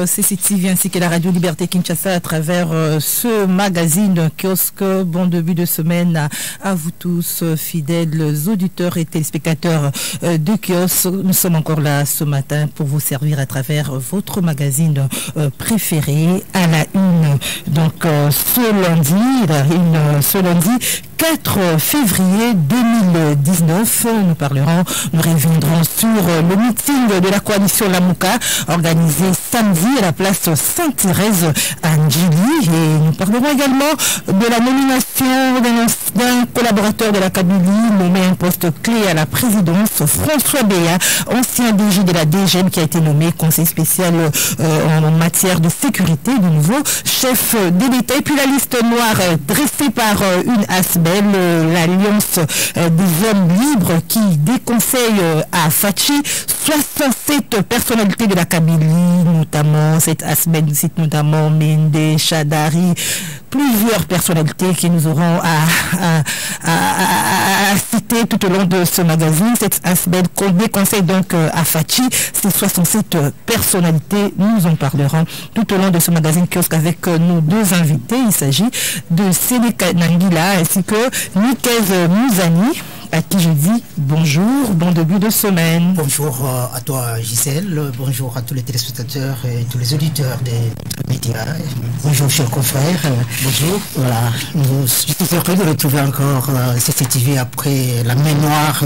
CCTV ainsi que la Radio Liberté Kinshasa à travers ce magazine kiosque. Bon début de semaine à vous tous, fidèles auditeurs et téléspectateurs de kiosque. Nous sommes encore là ce matin pour vous servir à travers votre magazine préféré à la une. Donc ce lundi 4 février 2019, nous reviendrons sur le meeting de la coalition Lamuka organisé samedi à la place Sainte-Thérèse à Ndjili, et nous parlerons également de la nomination d'un collaborateur de la Kabylie nommé un poste clé à la présidence, François Béa, ancien DG de la DGM qui a été nommé conseiller spécial en matière de sécurité, de nouveau chef de l'État. Et puis la liste noire dressée par une ASBEL, l'Alliance des hommes libres, qui déconseille à Fachi 67 personnalités de la Kabylie, notamment cette ASBEL cite notamment Mende, Chadari, plusieurs personnalités qui nous auront à citer tout au long de ce magazine. Cette ASBEL déconseille donc à Fachi ces 67 personnalités. Nous en parlerons tout au long de ce magazine kiosque avec nos deux invités. Il s'agit de Séléka Nangila ainsi que Nikez Mouzani, à qui je dis bonjour, bon début de semaine. Bonjour à toi Gisèle, bonjour à tous les téléspectateurs et tous les auditeurs des médias. Bonjour chers confrères. Bonjour. Voilà, je suis heureux de retrouver encore CCTV après la mémoire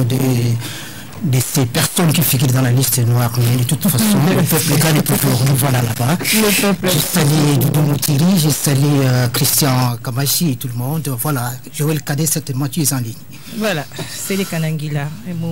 de ces personnes qui figurent dans la liste noire. Mais de toute façon, le peuple gagne toujours. Nous voilà là-bas. Je salue Doudou Moutiri, je salue Christian Kamachi et tout le monde. Voilà, Joël Cadet, certainement tu es en ligne. Voilà, c'est les Kanangila.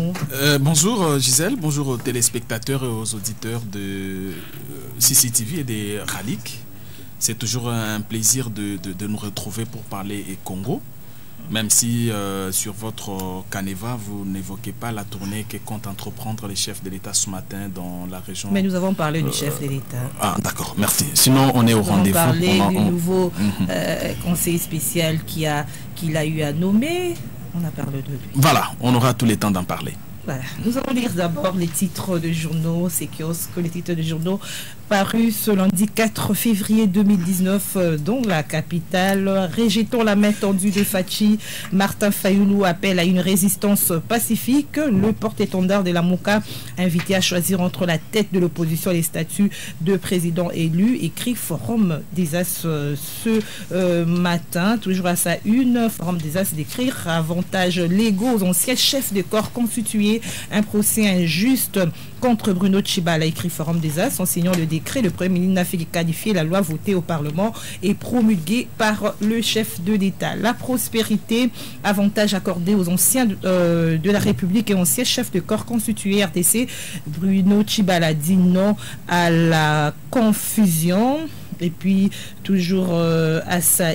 Bonjour Gisèle, bonjour aux téléspectateurs et aux auditeurs de CCTV et des Ralik. C'est toujours un plaisir de nous retrouver pour parler Congo. Même si sur votre Caneva, vous n'évoquez pas la tournée que compte entreprendre les chefs de l'État ce matin dans la région. Mais nous avons parlé du chef de l'État. Ah d'accord, merci. Sinon, on est au rendez-vous. On a parlé du nouveau conseiller spécial qu'il a eu à nommer. On a parlé de lui. Voilà, on aura tout le temps d'en parler. Voilà. Nous allons lire d'abord les titres de journaux, c'est kiosque, les titres de journaux parus ce lundi 4 février 2019 dans la capitale. Rejetons la main tendue de Fachi. Martin Fayoulou appelle à une résistance pacifique. Le porte-étendard de la Lamuka invité à choisir entre la tête de l'opposition et les statuts de président élu, écrit Forum des As ce matin. Toujours à sa une, Forum des As d'écrire avantages légaux aux anciens chefs de corps constitués. Un procès injuste contre Bruno Tshibala, écrit Forum des As, en signant le décret. Le Premier ministre n'a fait que qualifier la loi votée au Parlement et promulguée par le chef de l'État. La prospérité, avantage accordé aux anciens de la République et anciens chefs de corps constitués RDC. Bruno Tshibala dit non à la confusion. Et puis, toujours à sa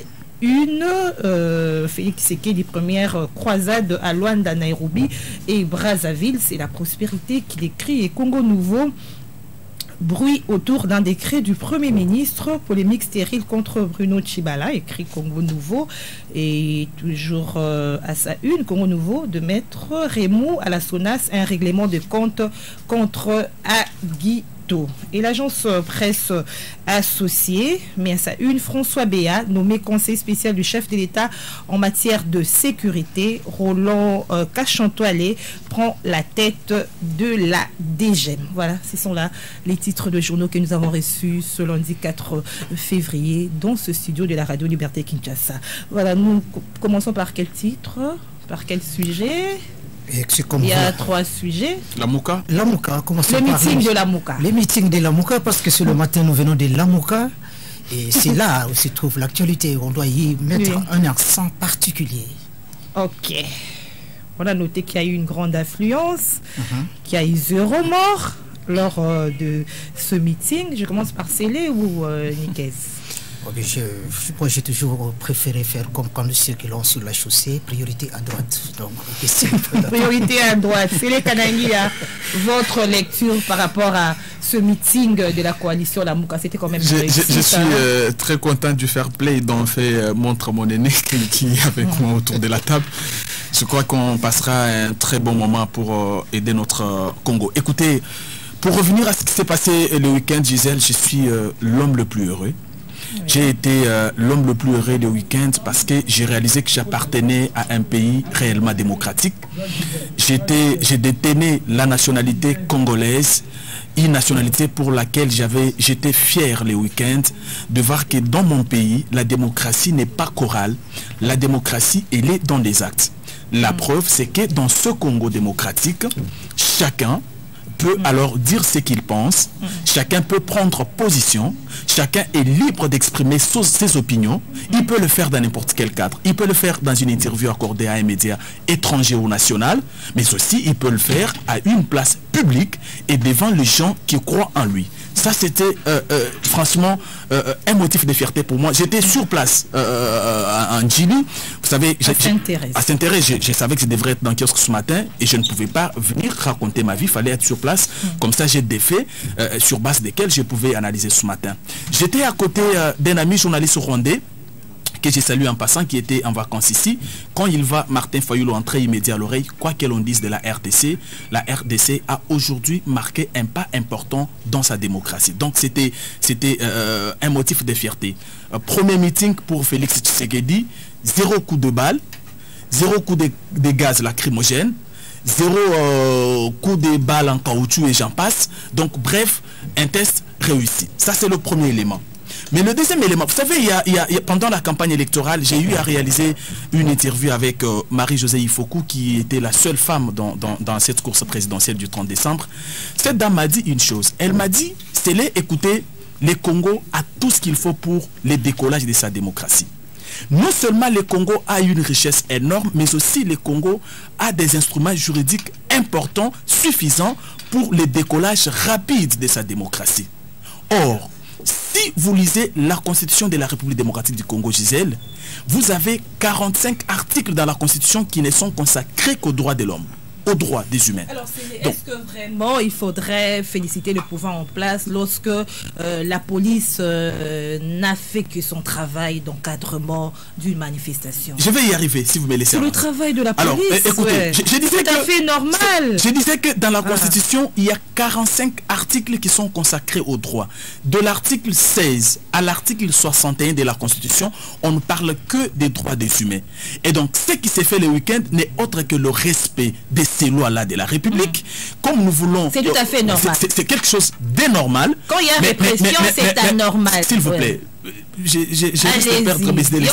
Félix Tshisekedi, première croisade à Luanda, Nairobi et Brazzaville. C'est la prospérité qu'il écrit. Et Congo Nouveau, bruit autour d'un décret du Premier ministre, polémique stérile contre Bruno Tshibala, écrit Congo Nouveau. Et toujours à sa une, Congo Nouveau, de Maître Raymond à la SONAS, un règlement de compte contre Agui. Et l'agence presse associée, mais à sa une, François Béa, nommé conseiller spécial du chef de l'État en matière de sécurité. Roland Cachantoilé prend la tête de la DGM. Voilà, ce sont là les titres de journaux que nous avons reçus ce lundi 4 février dans ce studio de la Radio Liberté Kinshasa. Voilà, nous commençons par quel titre? Par quel sujet? Il y a 3 sujets. Lamuka. Commençons le meeting de Lamuka. Le meeting de Lamuka, parce que ce matin nous venons de Lamuka et c'est là où se trouve l'actualité. On doit y mettre un accent particulier. Ok. On a noté qu'il y a eu une grande affluence, qu'il y a eu 0 morts lors de ce meeting. Je commence par Célé ou Nikez? J'ai toujours préféré faire comme quand nous circulons sur la chaussée, priorité à droite. Donc, priorité à droite. C'est les Kanangila. Votre lecture par rapport à ce meeting de la coalition Lamuka, c'était quand même Je suis très content du fair play dont fait montre mon aîné qui est avec moi autour de la table. Je crois qu'on passera un très bon moment pour aider notre Congo. Écoutez, Pour revenir à ce qui s'est passé le week-end, Gisèle, je suis l'homme le plus heureux. Oui. J'ai été l'homme le plus heureux le week-end parce que j'ai réalisé que j'appartenais à un pays réellement démocratique. J'ai détenu la nationalité congolaise, une nationalité pour laquelle j'étais fier le week-end de voir que dans mon pays, la démocratie n'est pas chorale. La démocratie, elle est dans les actes. La preuve, c'est que dans ce Congo démocratique, chacun peut alors dire ce qu'il pense, chacun peut prendre position, chacun est libre d'exprimer ses opinions, il peut le faire dans n'importe quel cadre, il peut le faire dans une interview accordée à un média étranger ou national, mais aussi il peut le faire à une place publique et devant les gens qui croient en lui. Ça, c'était franchement un motif de fierté pour moi. J'étais sur place en Djili. Vous savez, à Saint-Thérèse, je savais que je devrais être dans le kiosque ce matin et je ne pouvais pas venir raconter ma vie. Il fallait être sur place. Comme ça, j'ai des faits sur base desquels je pouvais analyser ce matin. J'étais à côté d'un ami journaliste rwandais que j'ai salué en passant, qui était en vacances ici. Quand il va, Martin Fayulu, entrer immédiat à l'oreille, quoi que l'on dise de la RDC a aujourd'hui marqué un pas important dans sa démocratie. Donc c'était un motif de fierté. Premier meeting pour Félix Tshisekedi, 0 coup de balle, 0 coup de gaz lacrymogène, 0 coup de balle en caoutchouc et j'en passe. Donc bref, un test réussi. Ça c'est le premier élément. Mais le deuxième élément, vous savez, pendant la campagne électorale, j'ai eu à réaliser une interview avec Marie-Josée Ifoku, qui était la seule femme dans cette course présidentielle du 30 décembre. Cette dame m'a dit une chose. Elle m'a dit, c'est écoutez, le Congo a tout ce qu'il faut pour le décollage de sa démocratie. Non seulement le Congo a une richesse énorme, mais aussi le Congo a des instruments juridiques importants, suffisants pour le décollage rapide de sa démocratie. Or, si vous lisez la Constitution de la République démocratique du Congo, Gisèle, vous avez 45 articles dans la Constitution qui ne sont consacrés qu'aux droits de l'homme, aux droits des humains. Alors, est-ce que vraiment il faudrait féliciter le pouvoir en place lorsque la police n'a fait que son travail d'encadrement d'une manifestation? Je vais y arriver si vous me laissez. C'est le travail de la police. Alors, écoutez, je disais c'est tout à fait normal. Je disais que dans la Constitution, il y a 45 articles qui sont consacrés aux droits. De l'article 16 à l'article 61 de la Constitution, on ne parle que des droits des humains. Et donc, ce qui s'est fait le week-end n'est autre que le respect des ces lois-là de la République, comme nous voulons... C'est tout à fait normal. C'est quelque chose d'énormal. Quand il y a répression, c'est anormal. S'il vous plaît, j'ai juste perdre mes délais.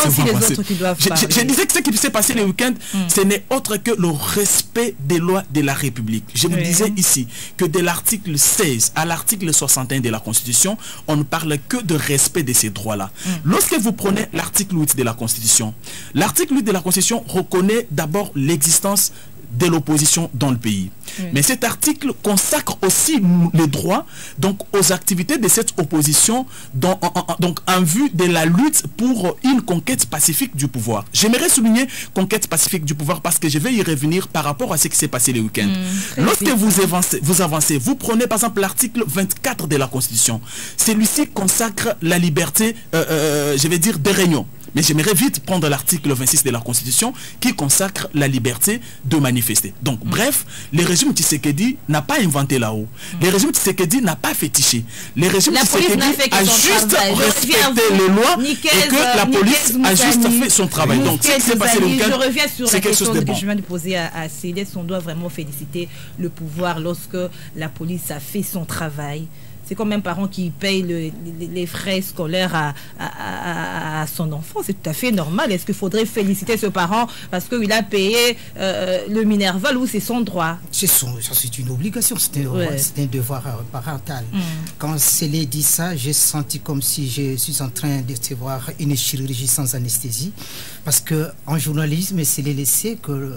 Je disais que ce qui s'est passé le week-end, ce n'est autre que le respect des lois de la République. Je vous disais ici que de l'article 16 à l'article 61 de la Constitution, on ne parle que de respect de ces droits-là. Lorsque vous prenez l'article 8 de la Constitution, l'article 8 de la Constitution reconnaît d'abord l'existence de l'opposition dans le pays. Mais cet article consacre aussi les droits donc, aux activités de cette opposition donc en vue de la lutte pour une conquête pacifique du pouvoir. J'aimerais souligner conquête pacifique du pouvoir parce que je vais y revenir par rapport à ce qui s'est passé le week-end. Lorsque vous avancez, vous prenez par exemple l'article 24 de la Constitution. Celui-ci consacre la liberté, je vais dire, des réunions. Mais j'aimerais vite prendre l'article 26 de la Constitution qui consacre la liberté de manifester. Donc, bref, le régime Tshisekedi n'a pas inventé là-haut. Le régime Tshisekedi n'a pas fétiché. Le régime Tshisekedi a juste respecté les lois et que la police a juste fait son travail. Donc, ce qui s'est passé le week-end, je reviens sur la question que je viens de poser à Cédès. On doit vraiment féliciter le pouvoir lorsque la police a fait son travail. C'est comme un parent qui paye les frais scolaires à son enfant. C'est tout à fait normal. Est-ce qu'il faudrait féliciter ce parent parce qu'il a payé le Minerval ou c'est son droit? C'est une obligation, c'est un devoir parental. Quand Célé dit ça, j'ai senti comme si je suis en train de recevoir une chirurgie sans anesthésie. Parce qu'en journalisme, Célé laissé que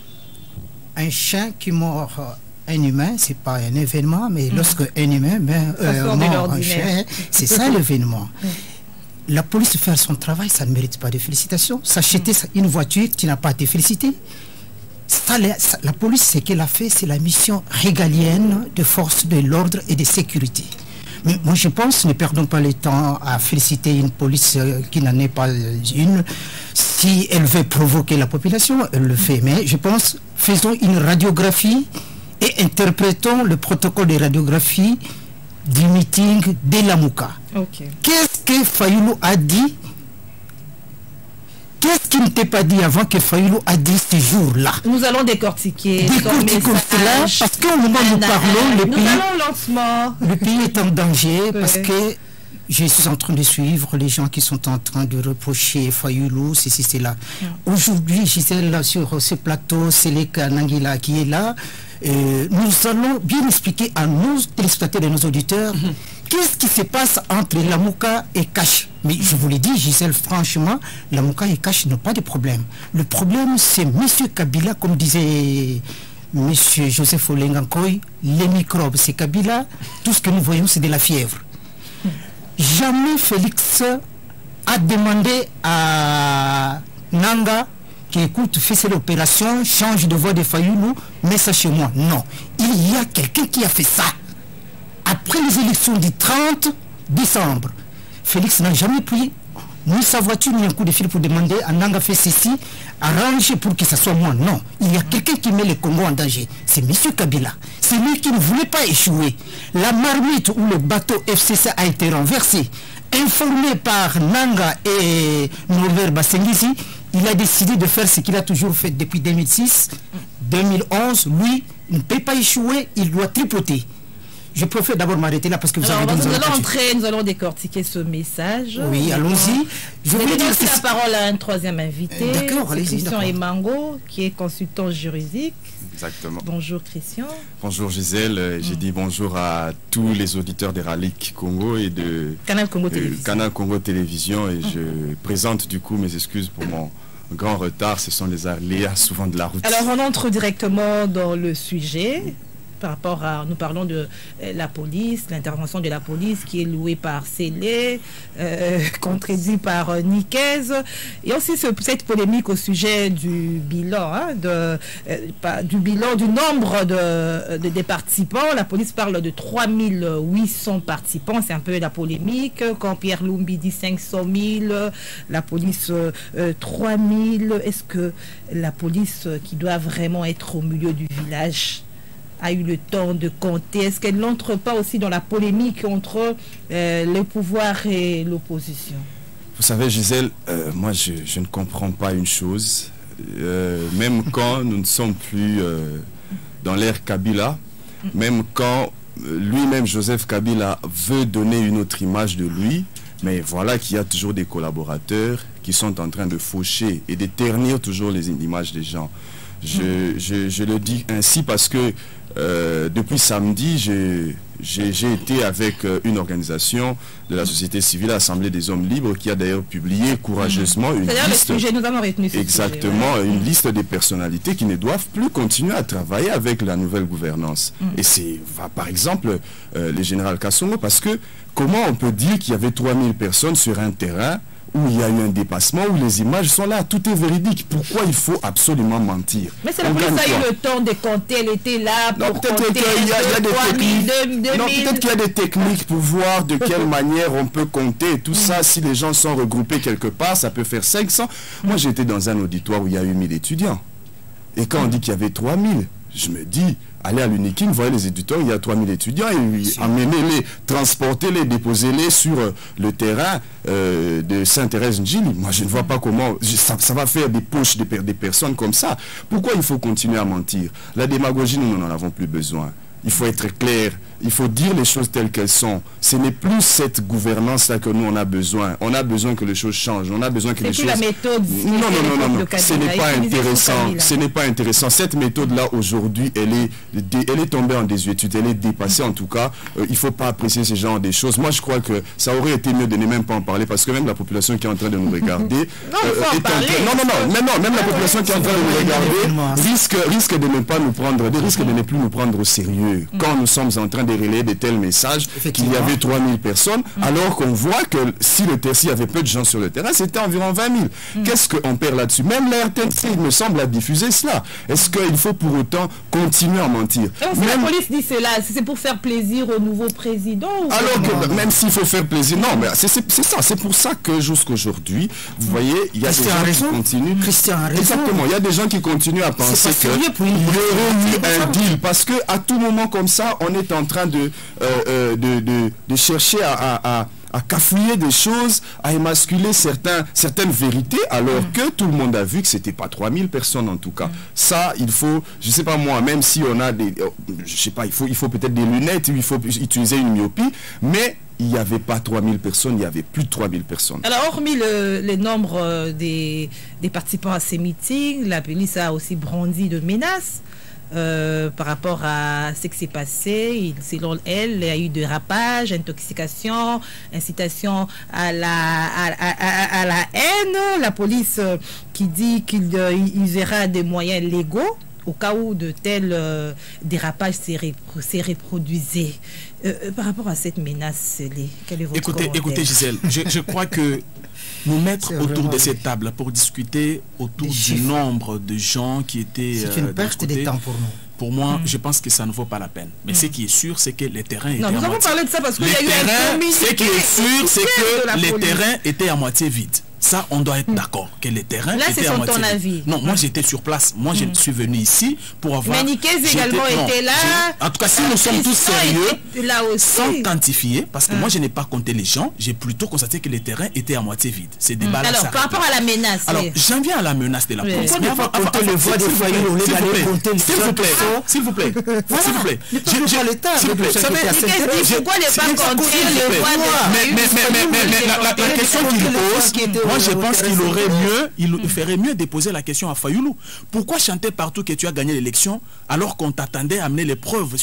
un chien qui mord un humain, c'est pas un événement, mais lorsque un humain mord un chien, c'est ça l'événement. La police faire son travail, ça ne mérite pas de félicitations. S'acheter une voiture qui n'a pas été félicitée. La police, ce qu'elle a fait, c'est la mission régalienne de forces de l'ordre et de sécurité. Mais moi, je pense, ne perdons pas le temps à féliciter une police qui n'en est pas une. Si elle veut provoquer la population, elle le fait. Mais je pense, faisons une radiographie et interprétons le protocole de radiographie du meeting de Lamuka. Qu'est-ce que Fayoulou a dit? Qu'est-ce qui ne t'est pas dit avant que Fayoulou a dit ce jour-là? Nous allons décortiquer cela, parce qu'au moment où nous parlons, le pays est en danger, parce que je suis en train de suivre les gens qui sont en train de reprocher Fayoulou, ceci, cela. Aujourd'hui, Gisèle, sur ce plateau, c'est Seleka Nangila qui est là. Nous allons bien expliquer à nos téléspectateurs et nos auditeurs qu'est-ce qui se passe entre Lamuka et Cash. Mais je vous l'ai dit, Gisèle, franchement, Lamuka et Cash n'ont pas de problème. Le problème, c'est M. Kabila, comme disait M. Joseph Olengankoy, les microbes, c'est Kabila. Tout ce que nous voyons, c'est de la fièvre. Jamais Félix a demandé à Nanga qui écoute, fais l'opération, change de voix de Fayoulou, mets ça chez moi. Non. Il y a quelqu'un qui a fait ça. Après les élections du 30 décembre, Félix n'a jamais pris ni sa voiture ni un coup de fil pour demander à Nanga fait ceci, arrange pour que ça soit moi. Non. Il y a quelqu'un qui met le Congo en danger. C'est M. Kabila. C'est lui qui ne voulait pas échouer. La marmite où le bateau FCC a été renversé, informé par Nanga et Norbert Bassengisi, il a décidé de faire ce qu'il a toujours fait depuis 2006, 2011. Lui, il ne peut pas échouer, il doit tripoter. Je préfère d'abord m'arrêter là parce que vous avez dit... Nous allons décortiquer ce message. Oui, allons-y. Je vais donner la parole à un troisième invité. D'accord, allez-y. Christian Emango, qui est consultant juridique. Exactement. Bonjour Christian. Bonjour Gisèle. J'ai dit bonjour à tous les auditeurs des Ralik Congo et de Canal Congo Télévision. Canal Congo Télévision. Et je présente du coup mes excuses pour mon grand retard. Ce sont les aléas souvent de la route. Alors on entre directement dans le sujet. Par rapport à, nous parlons de la police, l'intervention de la police qui est louée par Célé, contredit par Niquez, et aussi cette polémique au sujet du bilan, du nombre des participants. La police parle de 3800 participants, c'est un peu la polémique. Quand Pierre Lumbi dit 500 000, la police 3000. Est-ce que la police qui doit vraiment être au milieu du village a eu le temps de compter? Est-ce qu'elle n'entre pas aussi dans la polémique entre le pouvoir et l'opposition? Vous savez Gisèle, moi je ne comprends pas une chose. Même quand nous ne sommes plus dans l'ère Kabila, même quand lui-même Joseph Kabila veut donner une autre image de lui, mais voilà qu'il y a toujours des collaborateurs qui sont en train de faucher et de ternir toujours les images des gens. Je le dis ainsi parce que depuis samedi, j'ai été avec une organisation de la société civile, l'Assemblée des hommes libres, qui a d'ailleurs publié courageusement une liste, une liste des personnalités qui ne doivent plus continuer à travailler avec la nouvelle gouvernance. Et c'est par exemple le général Kassongo, parce que comment on peut dire qu'il y avait 3000 personnes sur un terrain où il y a eu un dépassement, où les images sont là, tout est véridique. Pourquoi il faut absolument mentir? Mais c'est la police a eu le temps de compter, elle était là pour compter. Peut-être qu'il y a des techniques pour voir de quelle manière on peut compter. Tout ça, si les gens sont regroupés quelque part, ça peut faire 500. Moi, j'étais dans un auditoire où il y a eu 1000 étudiants. Et quand on dit qu'il y avait 3000, je me dis, allez à l'Uniking, voyez les étudiants, il y a 3000 étudiants, et amenez-les, transportez-les, déposez-les sur le terrain de Sainte-Thérèse-Njili. Moi, je ne vois pas comment ça va faire des poches des personnes comme ça. Pourquoi il faut continuer à mentir? La démagogie, nous n'en avons plus besoin. Il faut être clair, il faut dire les choses telles qu'elles sont. Ce n'est plus cette gouvernance-là que nous on a besoin. On a besoin que les choses changent. On a besoin que les choses... la méthode. Non. Ce n'est pas intéressant. Ce n'est pas intéressant. Cette méthode-là, aujourd'hui, elle est tombée en désuétude. Elle est dépassée, en tout cas. Il ne faut pas apprécier ce genre de choses. Moi, je crois que ça aurait été mieux de ne même pas en parler, parce que même la population qui est en train de nous regarder... Même la population qui est en train de nous regarder risque de ne pas nous prendre, risque de ne plus nous prendre au sérieux. Quand nous sommes en train de relayer de tels messages qu'il y avait 3000 personnes, alors qu'on voit que s'il y avait peu de gens sur le terrain, c'était environ 20 000. Qu'est-ce qu'on perd là-dessus? Même la RTNC, il me semble, a diffusé cela. Est-ce qu'il faut pour autant continuer à mentir? La police dit cela, c'est pour faire plaisir au nouveau président alors que même s'il faut faire plaisir, non, mais c'est ça, c'est pour ça que jusqu'aujourd'hui, vous voyez, il y a des gens qui continuent. Christian a raison. Exactement, il y a des gens qui continuent à penser qu'il y aurait eu un deal, parce que à tout moment comme ça, on est en train de chercher à cafouiller des choses, à émasculer certaines vérités, alors que tout le monde a vu que c'était pas 3000 personnes en tout cas. Ça, il faut, je sais pas moi, même si on a des, je sais pas, il faut peut-être des lunettes, il faut utiliser une myopie, mais il n'y avait pas 3000 personnes, il y avait plus de 3000 personnes. Alors, hormis le nombre des participants à ces meetings, la police a aussi brandi de menaces. Par rapport à ce qui s'est passé, selon elle, il y a eu dérapage, intoxication, incitation à la haine. La police qui dit qu'il usera des moyens légaux au cas où de tels dérapages se reproduisaient. Par rapport à cette menace, quel est votre commentaire? Écoutez Gisèle, je crois que nous mettre autour de cette table pour discuter autour du nombre de gens qui étaient... C'est une perte de temps pour nous. Pour moi, je pense que ça ne vaut pas la peine. Mais ce qui est sûr, c'est que les terrains étaient à moitié... Non, nous avons parlé de ça parce qu'il y a eu un communiqué. Ce qui est sûr, c'est que les terrains étaient à moitié vides. Ça, on doit être d'accord que les terrains étaient à moitié vides. Là, c'est ton avis. Non, moi, j'étais sur place. Moi, je suis venu ici pour avoir... Maniquez également était là. En tout cas, si nous sommes tous sérieux, sans quantifier, parce que moi, je n'ai pas compté les gens, j'ai plutôt constaté que les terrains étaient à moitié vides. C'est des balles. Alors, par rapport à la menace... Alors, j'en viens à la menace de la police. Pourquoi ne pas compter le voix des foyers? S'il vous plaît. S'il vous plaît. S'il vous plaît. S'il vous plaît. Pourquoi ne pas compter le voix Mais la question qu'il pose, moi je pense qu'il aurait mieux, il ferait mieux de poser la question à Fayoulou. Pourquoi chanter partout que tu as gagné l'élection alors qu'on t'attendait à amener les preuves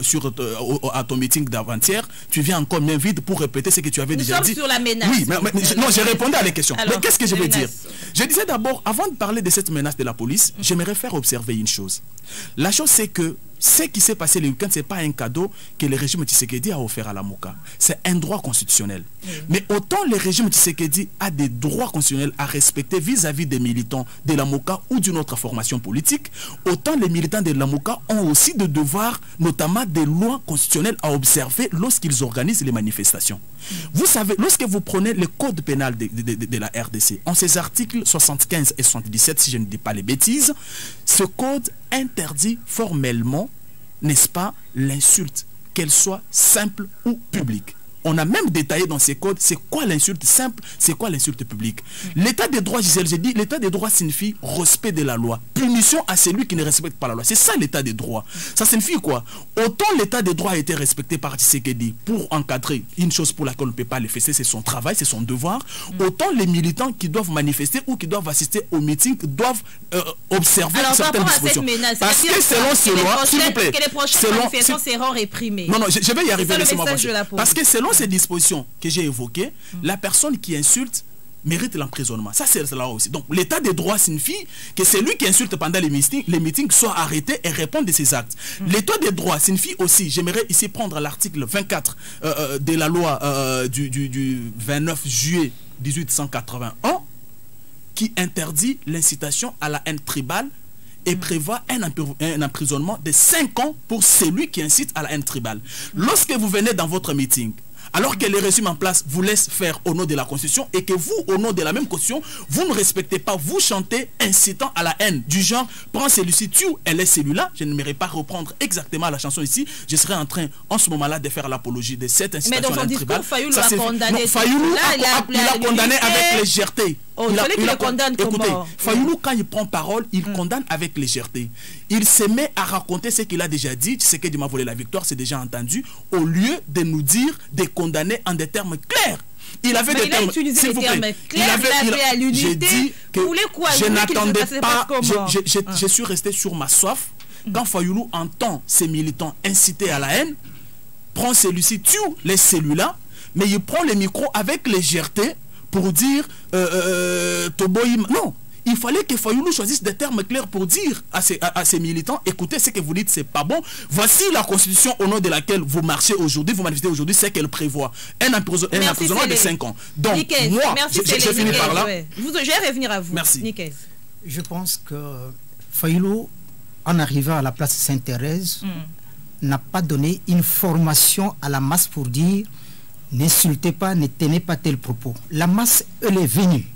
à ton meeting d'avant-hier? Tu viens encore bien vite pour répéter ce que tu avais déjà dit. Nous sommes sur la menace. Oui, non, j'ai répondu à les questions. Alors, mais qu'est-ce que je veux dire? Je disais d'abord, avant de parler de cette menace de la police, j'aimerais faire observer une chose. La chose, c'est que ce qui s'est passé le week-end, ce n'est pas un cadeau que le régime Tshisekedi a offert à la Mouka. C'est un droit constitutionnel. Mais autant le régime Tshisekedi a des droits constitutionnels à respecter vis-à-vis des militants de la Mouka ou d'une autre formation politique, autant les militants de la Mouka ont aussi des devoirs, notamment des lois constitutionnelles à observer lorsqu'ils organisent les manifestations. Vous savez, lorsque vous prenez le code pénal de la RDC, en ses articles 75 et 77, si je ne dis pas les bêtises, ce code interdit formellement, n'est-ce pas, l'insulte, qu'elle soit simple ou publique. On a même détaillé dans ces codes, c'est quoi l'insulte simple, c'est quoi l'insulte publique. L'état des droits, Gisèle, j'ai dit, l'état des droits signifie respect de la loi, punition à celui qui ne respecte pas la loi. C'est ça l'état des droits. Ça signifie quoi? Autant l'état des droits a été respecté par Tshisekedi pour encadrer une chose pour laquelle on ne peut pas le faire, c'est son travail, c'est son devoir. Autant les militants qui doivent manifester ou qui doivent assister au meeting doivent observer certaines dispositions. Parce que selon ces lois, s'il vous plaît, que les prochaines manifestations seront réprimées. Non, je vais y arriver, laissez-moi voir. Parce que selon ces dispositions que j'ai évoquées, la personne qui insulte mérite l'emprisonnement. Ça, c'est là aussi. Donc, l'état des droits signifie que celui qui insulte pendant les meetings soit arrêté et réponde de ses actes. L'état des droits signifie aussi, j'aimerais ici prendre l'article 24 de la loi du 29 juillet 1881 qui interdit l'incitation à la haine tribale et prévoit un emprisonnement de 5 ans pour celui qui incite à la haine tribale. Lorsque vous venez dans votre meeting, alors que les régimes en place vous laissent faire au nom de la Constitution et que vous, au nom de la même Constitution, vous ne respectez pas, vous chantez incitant à la haine du genre, prends celui-ci, tue, elle est celui-là. Je n'aimerais pas reprendre exactement la chanson ici. Je serais en train, en ce moment-là, de faire l'apologie de cette incitation à la haine tribale. Mais dans son discours, Fayoulou a condamné. Fayoulou a condamné avec légèreté. Écoutez, Fayoulou, quand il prend parole, il condamne avec légèreté. Il se met à raconter ce qu'il a déjà dit. Tu sais qu'il m'a volé la victoire, c'est déjà entendu. Au lieu de nous dire, de condamner en des termes clairs. Il avait des termes, s'il vous plaît. J'ai dit que je n'attendais pas. Je suis resté sur ma soif. Quand Fayoulou entend ses militants inciter à la haine, prend celui-ci, tue les celui-là, mais il prend le micro avec légèreté pour dire Toboïm. Non, il fallait que Fayoulou choisisse des termes clairs pour dire à ses militants, écoutez, ce que vous dites, c'est pas bon. Voici la constitution au nom de laquelle vous marchez aujourd'hui, vous manifestez aujourd'hui, c'est qu'elle prévoit un emprisonnement de 5 ans. Donc, Nicaise, moi, j'ai fini par là. Je vais revenir à vous. Merci. Nicaise. Je pense que Fayoulou, en arrivant à la place Sainte-Thérèse, n'a pas donné une formation à la masse pour dire n'insultez pas, ne tenez pas tel propos. La masse, elle est venue.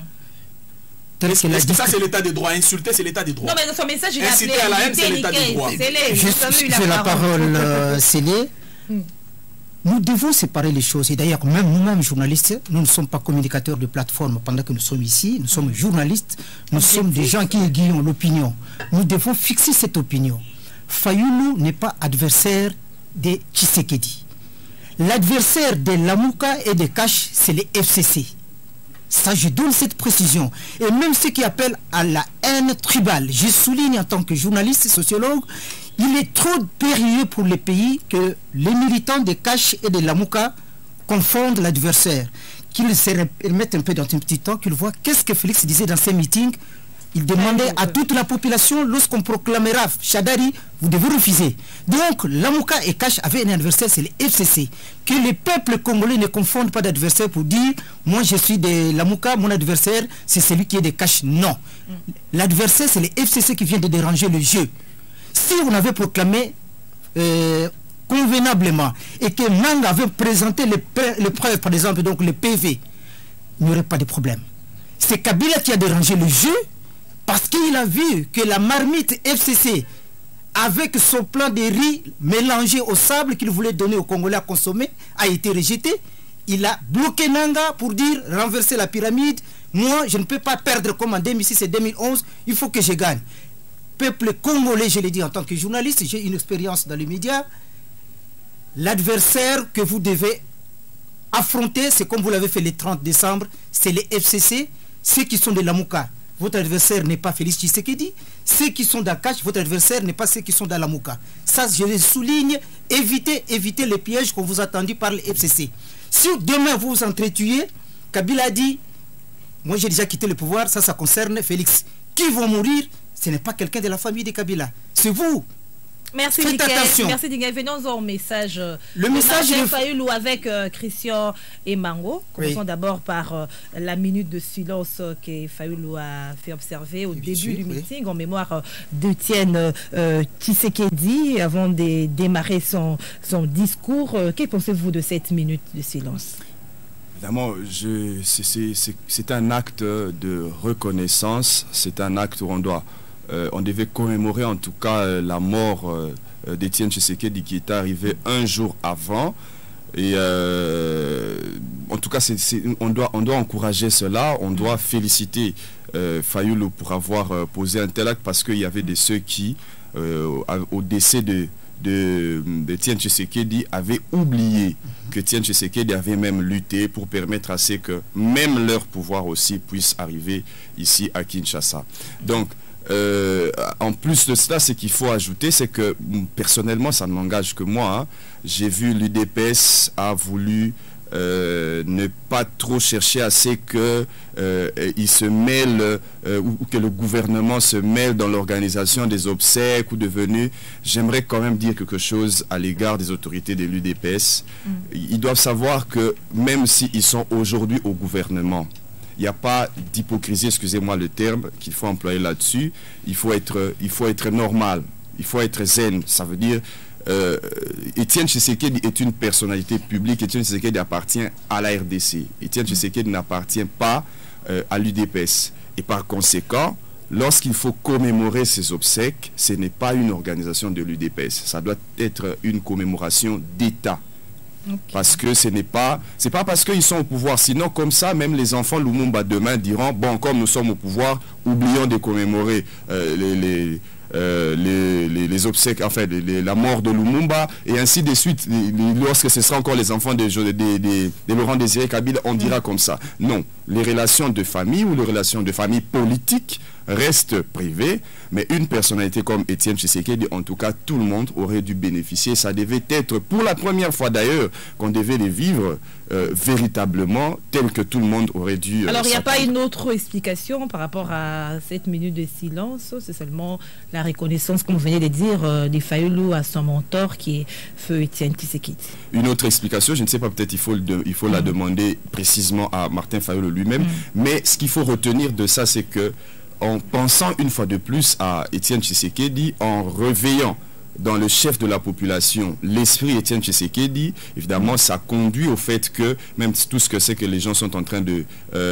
Est-ce que ça, c'est l'état des droits? Insulter, c'est l'état des droits. Non, mais son message, il a inciter à la haine, c'est l'état des droits. J'ai la parole scellée. Nous devons séparer les choses. Et d'ailleurs, même nous-mêmes, journalistes, nous ne sommes pas communicateurs de plateforme pendant que nous sommes ici. Nous sommes journalistes. Nous sommes des gens qui aiguillons l'opinion. Nous devons fixer cette opinion. Fayoulou n'est pas adversaire de Tshisekedi. L'adversaire de Lamouka et de Kash, c'est les FCC. Ça, je donne cette précision. Et même ceux qui appellent à la haine tribale, je souligne en tant que journaliste, sociologue, il est trop périlleux pour les pays que les militants de Kash et de Lamouka confondent l'adversaire. Qu'ils se remettent un peu dans un petit temps, qu'ils voient qu'est-ce que Félix disait dans ses meetings. Il demandait à toute la population, lorsqu'on proclamera Chadari, vous devez refuser. Donc, Lamouka et Kash avaient un adversaire, c'est les FCC. Que les peuples congolais ne confondent pas d'adversaire pour dire, moi je suis de Lamouka, mon adversaire, c'est celui qui est de Kash. Non. L'adversaire, c'est les FCC qui viennent de déranger le jeu. Si on avait proclamé convenablement et que Nang avait présenté les preuves, par exemple, donc le PV, il n'y aurait pas de problème. C'est Kabila qui a dérangé le jeu parce qu'il a vu que la marmite FCC, avec son plan de riz mélangé au sable qu'il voulait donner aux Congolais à consommer, a été rejeté. Il a bloqué Nanga pour dire renverser la pyramide. Moi, je ne peux pas perdre comme en 2006 et 2011. Il faut que je gagne. Peuple congolais, je l'ai dit en tant que journaliste, j'ai une expérience dans les médias. L'adversaire que vous devez affronter, c'est comme vous l'avez fait le 30 décembre, c'est les FCC, ceux qui sont de Lamouka. Votre adversaire n'est pas Félix Tshisekedi. Ceux qui sont d'Akash, votre adversaire n'est pas ceux qui sont d'Lamouka. Ça, je le souligne. Évitez les pièges qu'on vous a tendus par les FCC. Si demain vous vous entretuez, Kabila a dit, moi j'ai déjà quitté le pouvoir, ça concerne Félix. Qui vont mourir? Ce n'est pas quelqu'un de la famille de Kabila. C'est vous. Merci, faites attention. Merci, Diguel. Venons au message. Le message de Fayoulou avec Christian et Mango. Commençons d'abord par la minute de silence que Fayoulou a fait observer au début du meeting en mémoire d'Etienne Tshisekedi avant de démarrer son discours. Que pensez-vous de cette minute de silence? Évidemment, c'est un acte de reconnaissance. C'est un acte où on devait commémorer en tout cas la mort d'Etienne Tshisekedi qui est arrivé un jour avant. Et en tout cas, on doit encourager cela, on doit féliciter Fayoulou pour avoir posé un tel acte parce qu'il y avait de ceux qui, au décès de Etienne Tshisekedi, avaient oublié que Etienne Tshisekedi avait même lutté pour permettre à ce que même leur pouvoir aussi puisse arriver ici à Kinshasa. Donc, en plus de cela, ce qu'il faut ajouter, c'est que personnellement, ça ne m'engage que moi. Hein. J'ai vu l'UDPS a voulu ne pas trop chercher à ce que il se mêle ou que le gouvernement se mêle dans l'organisation des obsèques ou de venues. J'aimerais quand même dire quelque chose à l'égard des autorités de l'UDPS. Ils doivent savoir que même s'ils sont aujourd'hui au gouvernement, il n'y a pas d'hypocrisie, excusez-moi le terme, qu'il faut employer là-dessus. Il faut être normal, il faut être zen. Ça veut dire, Etienne Tshisekedi est une personnalité publique. Etienne Tshisekedi appartient à la RDC. Etienne Tshisekedi n'appartient pas à l'UDPS. Et par conséquent, lorsqu'il faut commémorer ces obsèques, ce n'est pas une organisation de l'UDPS. Ça doit être une commémoration d'État. Okay. Parce que c'est pas parce qu'ils sont au pouvoir, sinon comme ça même les enfants Lumumba demain diront bon, comme nous sommes au pouvoir, oublions de commémorer les obsèques, enfin la mort de Lumumba et ainsi de suite. Lorsque ce sera encore les enfants de Laurent Désiré Kabila, on dira comme ça. Non, les relations de famille ou les relations de famille politique reste privé, mais une personnalité comme Étienne Tshisekedi, en tout cas, tout le monde aurait dû bénéficier. Ça devait être, pour la première fois d'ailleurs, qu'on devait les vivre véritablement, tel que tout le monde aurait dû... Alors, il n'y a pas une autre explication par rapport à cette minute de silence, c'est seulement la reconnaissance, comme vous venez de dire, des Fayulu à son mentor, qui est feu Étienne Tshisekedi. Une autre explication, je ne sais pas, peut-être il faut la demander précisément à Martin Fayulu lui-même, mais ce qu'il faut retenir de ça, c'est que en pensant une fois de plus à Étienne Tshisekedi, en réveillant dans le chef de la population l'esprit Étienne Tshisekedi, évidemment ça conduit au fait que même tout ce que c'est que les gens sont en train de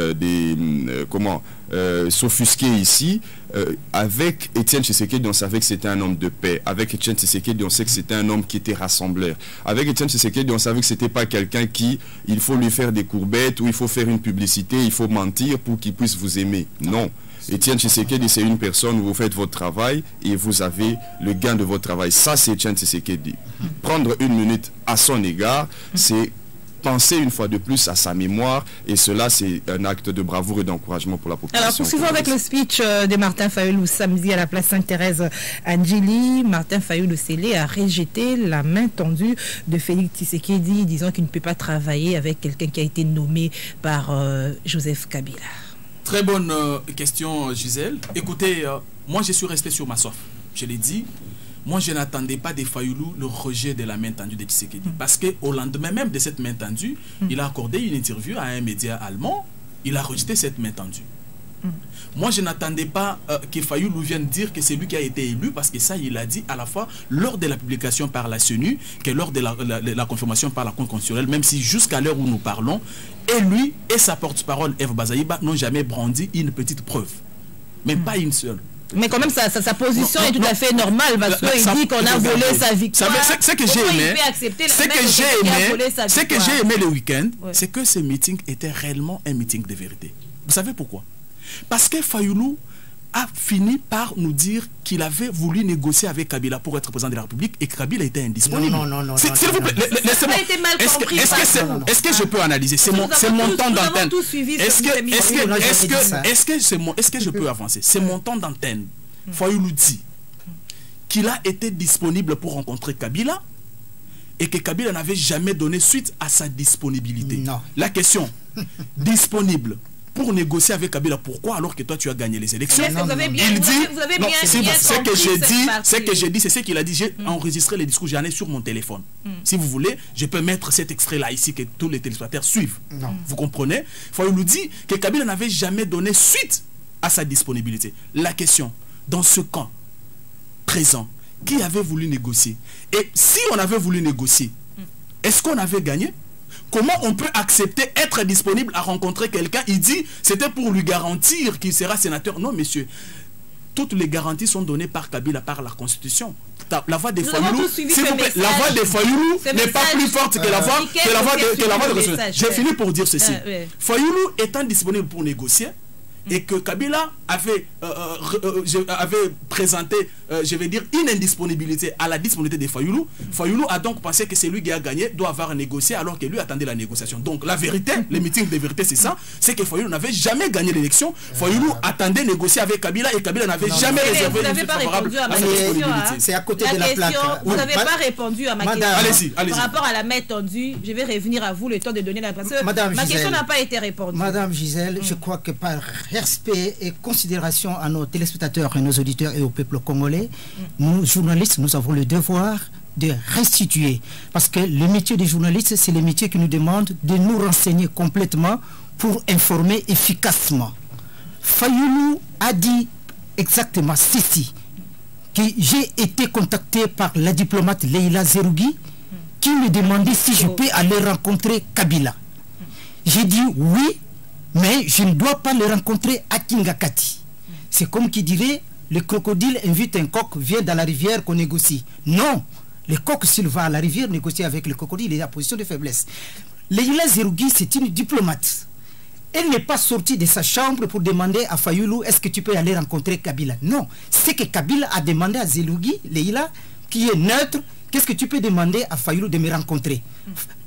s'offusquer ici, avec Étienne Tshisekedi on savait que c'était un homme de paix, avec Étienne Tshisekedi on sait que c'était un homme qui était rassembleur, avec Étienne Tshisekedi on savait que c'était pas quelqu'un qui il faut lui faire des courbettes ou il faut faire une publicité, il faut mentir pour qu'il puisse vous aimer. Non. Étienne Tshisekedi, c'est une personne où vous faites votre travail et vous avez le gain de votre travail. Ça, c'est Étienne Tshisekedi. Prendre une minute à son égard, c'est penser une fois de plus à sa mémoire, et cela, c'est un acte de bravoure et d'encouragement pour la population. Alors, poursuivons avec le speech de Martin Fayulu samedi à la place Sainte-Thérèse Andjili. Martin Fayulu Sélé a rejeté la main tendue de Félix Tshisekedi, disant qu'il ne peut pas travailler avec quelqu'un qui a été nommé par Joseph Kabila. Très bonne question, Gisèle. Écoutez, moi je suis resté sur ma soif. Je l'ai dit, moi je n'attendais pas des Fayulu le rejet de la main tendue de Tshisekedi. Parce qu'au lendemain même de cette main tendue, il a accordé une interview à un média allemand, il a rejeté cette main tendue. Moi, je n'attendais pas que Fayulu vienne dire que c'est lui qui a été élu, parce que ça, il a dit à la fois lors de la publication par la CENU, que lors de la confirmation par la Cour constitutionnelle, même si jusqu'à l'heure où nous parlons, et lui et sa porte-parole, Eve Bazaïba, n'ont jamais brandi une petite preuve. Mais pas une seule. Mais quand même, sa position est tout à fait normale, parce qu'il dit qu'on a volé sa victoire. Ce que j'ai aimé le week-end, c'est que ce meeting était réellement un meeting de vérité. Vous savez pourquoi? Parce que Fayulu a fini par nous dire qu'il avait voulu négocier avec Kabila pour être président de la République et que Kabila était indisponible. Non. S'il vous plaît, laissez-moi. Est-ce que je peux analyser? C'est mon temps d'antenne. Est-ce que je peux avancer? C'est mon temps d'antenne. Fayulu dit qu'il a été disponible pour rencontrer Kabila et que Kabila n'avait jamais donné suite à sa disponibilité. Non. La question, disponible pour négocier avec Kabila, pourquoi alors que toi tu as gagné les élections? Il dit, ce que j'ai dit, c'est ce qu'il a dit. J'ai enregistré les discours, j'en ai sur mon téléphone. Si vous voulez, je peux mettre cet extrait là ici que tous les téléspectateurs suivent. Vous comprenez? Il nous dit que Kabila n'avait jamais donné suite à sa disponibilité. La question, dans ce camp présent, qui avait voulu négocier? Et si on avait voulu négocier, est-ce qu'on avait gagné? Comment on peut accepter être disponible à rencontrer quelqu'un? Il dit c'était pour lui garantir qu'il sera sénateur. Non, monsieur. Toutes les garanties sont données par Kabila, par la Constitution. La voix des Fayulu, s'il vous plaît, la voix des Fayulu n'est pas plus forte que la voix de Constitution. J'ai fini pour dire ceci. Fayulu étant disponible pour négocier, et que Kabila avait présenté, je vais dire, une indisponibilité à la disponibilité de Fayulu. Fayulu a donc pensé que c'est lui qui a gagné, doit avoir négocié alors que lui attendait la négociation. Donc la vérité, les meetings de vérité, c'est ça, c'est que Fayulu n'avait jamais gagné l'élection. Fayulu attendait négocier avec Kabila et Kabila n'avait jamais réservé une suite favorable à sa disponibilité. C'est à côté de la plaque. Vous n'avez pas répondu à ma question. Allez-y. Par rapport à la main tendue, je vais revenir à vous le temps de donner la réponse. Ma question n'a pas été répondue. Madame Gisèle, je crois que par respect et considération à nos téléspectateurs et nos auditeurs et au peuple congolais, nous, journalistes, nous avons le devoir de restituer. Parce que le métier des journalistes, c'est le métier qui nous demande de nous renseigner complètement pour informer efficacement. Fayulu a dit exactement ceci, que j'ai été contacté par la diplomate Leila Zerougui qui me demandait si je peux aller rencontrer Kabila. J'ai dit oui, mais je ne dois pas le rencontrer à Kingakati. C'est comme qui dirait, le crocodile invite un coq, viens dans la rivière qu'on négocie. Non, le coq s'il va à la rivière négocier avec le crocodile, il est en position de faiblesse. Leila Zerougui, c'est une diplomate. Elle n'est pas sortie de sa chambre pour demander à Fayulu, est-ce que tu peux aller rencontrer Kabila? Non, c'est que Kabila a demandé à Zerougui, Leila, qui est neutre, qu'est-ce que tu peux demander à Fayulu de me rencontrer?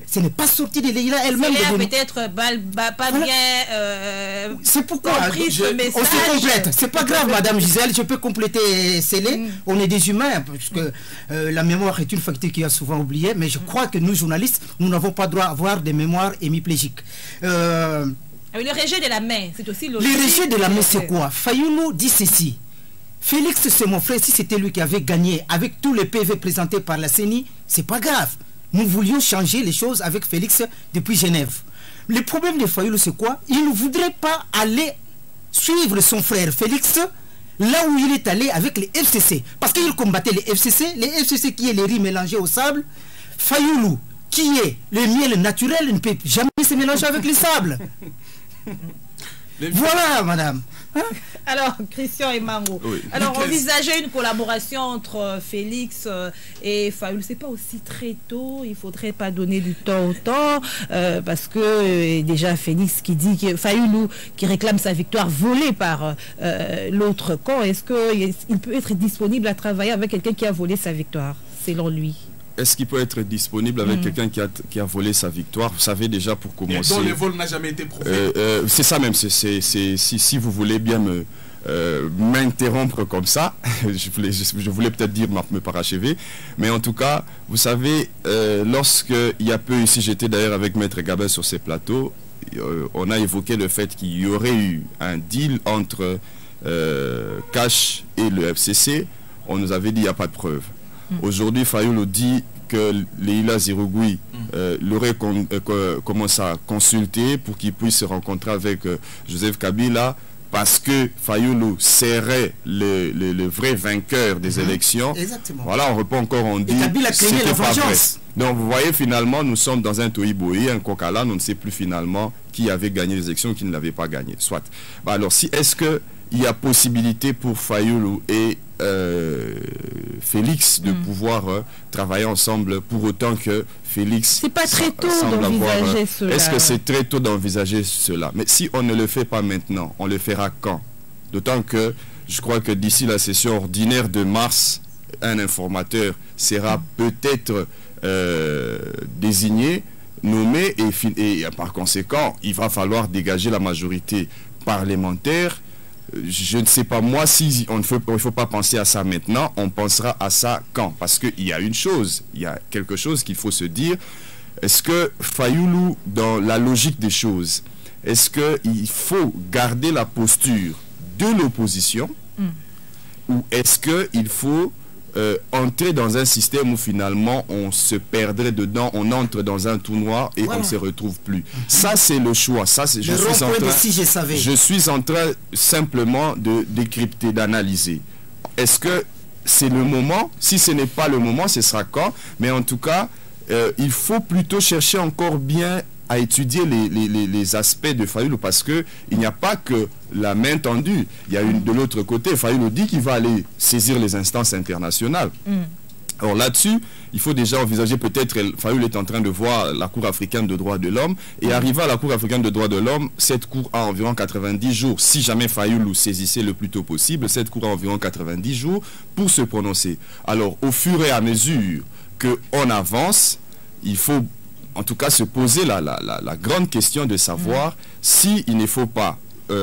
ce n'est pas sorti de Leïla elle-même. Peut-être pas bien c'est pourquoi compris ce message. On se complète. C'est pas grave, Madame Gisèle, je peux compléter Célé. On est des humains, parce que la mémoire est une faculté qui a souvent oublié, mais je crois que nous, journalistes, nous n'avons pas droit à avoir des mémoires hémiplégiques. Le rejet de la main, c'est aussi logique. Le rejet de la main, c'est quoi? Fayoulou dit ceci. Félix, c'est mon frère, si c'était lui qui avait gagné avec tous les PV présentés par la CENI, c'est pas grave. Nous voulions changer les choses avec Félix depuis Genève. Le problème de Fayoulou, c'est quoi? Il ne voudrait pas aller suivre son frère Félix là où il est allé avec les FCC. Parce qu'il combattait les FCC qui est les riz mélangés au sable. Fayoulou, qui est le miel naturel, ne peut jamais se mélanger avec le sable. Voilà, madame. Alors, Christian et Mango. Oui. Alors, envisager une collaboration entre Félix et Fayoulou, c'est pas aussi très tôt. Il faudrait pas donner du temps au temps, parce que déjà Félix qui dit que Fayoulou qui réclame sa victoire volée par l'autre camp, est-ce qu'il peut être disponible à travailler avec quelqu'un qui a volé sa victoire, selon lui? Est-ce qu'il peut être disponible avec quelqu'un qui a volé sa victoire? Vous savez déjà, pour commencer... Et dont le vol n'a jamais été prouvé. C'est ça même. Si vous voulez bien m'interrompre comme ça, je voulais peut-être dire me parachever, mais en tout cas, vous savez, lorsqu'il y a peu ici, j'étais d'ailleurs avec Maître Gabin sur ces plateaux, on a évoqué le fait qu'il y aurait eu un deal entre Cash et le FCC. On nous avait dit qu'il n'y a pas de preuve. Aujourd'hui, Fayoulou dit que Leïla Zerrougui l'aurait commencé à consulter pour qu'il puisse se rencontrer avec Joseph Kabila, parce que Fayoulou serait le vrai vainqueur des élections. Exactement. Voilà, on reprend encore, on dit c'était pas vrai. Donc vous voyez, finalement, nous sommes dans un tohu-bohi, un coq-à-l'âne, on ne sait plus finalement qui avait gagné les élections ou qui ne l'avait pas gagné. Soit. Alors, est-ce qu'il y a possibilité pour Fayoulou et Félix de pouvoir travailler ensemble, pour autant que Félix... C'est pas très tôt d'envisager cela. Est-ce que c'est très tôt d'envisager cela? Mais si on ne le fait pas maintenant, on le fera quand? D'autant que je crois que d'ici la session ordinaire de mars, un informateur sera peut-être désigné, nommé, et par conséquent, il va falloir dégager la majorité parlementaire. Je ne sais pas, moi, si il ne faut pas penser à ça maintenant, on pensera à ça quand? Parce qu'il y a une chose, il y a quelque chose qu'il faut se dire. Est-ce que Fayoulou, dans la logique des choses, est-ce qu'il faut garder la posture de l'opposition ou est-ce qu'il faut entrer dans un système où finalement on se perdrait dedans, on entre dans un trou noir et on ne se retrouve plus? Ça, c'est le choix. Ça, je suis en train simplement de décrypter, d'analyser. Est-ce que c'est le moment? Si ce n'est pas le moment, ce sera quand? Mais en tout cas, il faut plutôt chercher encore bien à étudier les aspects de Fayoulou, parce qu'il n'y a pas que la main tendue. Il y a de l'autre côté, Fayoulou dit qu'il va aller saisir les instances internationales. Alors là-dessus, il faut déjà envisager, peut-être, Fayoulou est en train de voir la Cour africaine de droits de l'homme, et arrivé à la Cour africaine de droits de l'homme, cette Cour a environ 90 jours. Si jamais Fayoulou saisissait le plus tôt possible, cette Cour a environ 90 jours pour se prononcer. Alors, au fur et à mesure qu'on avance, il faut en tout cas se poser la grande question de savoir s'il ne faut pas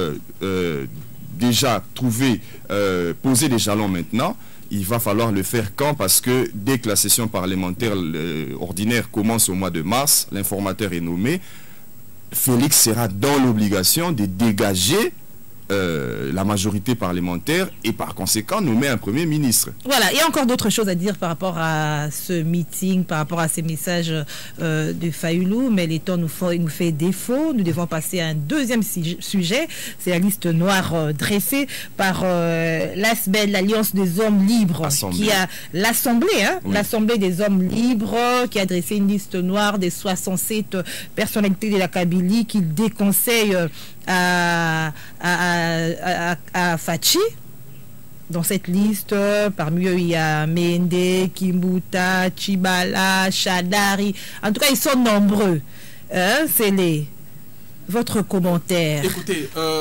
déjà poser des jalons maintenant. Il va falloir le faire quand? Parce que dès que la session parlementaire ordinaire commence au mois de mars, l'informateur est nommé, Félix sera dans l'obligation de dégager la majorité parlementaire et par conséquent nommer un premier ministre. Voilà, il y a encore d'autres choses à dire par rapport à ce meeting, par rapport à ces messages de Fayoulou, mais les temps nous fait défaut. Nous devons passer à un deuxième sujet, c'est la liste noire dressée par l'ASBEL, l'Alliance des hommes libres, qui a l'Assemblée, l'Assemblée des hommes libres, qui a dressé une liste noire des 67 personnalités de la Kabylie qui déconseille à Fachi. Dans cette liste, parmi eux, il y a Mende, Kimbuta, Chibala, Chadari. En tout cas, ils sont nombreux. C'est votre commentaire. Écoutez,